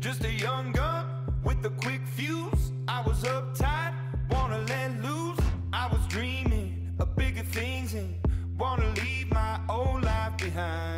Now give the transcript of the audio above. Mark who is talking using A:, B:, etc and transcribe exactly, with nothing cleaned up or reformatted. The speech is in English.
A: Just a young gun with a quick fuse. I was uptight, wanna let loose. I was dreaming of bigger things and wanna leave my old life behind.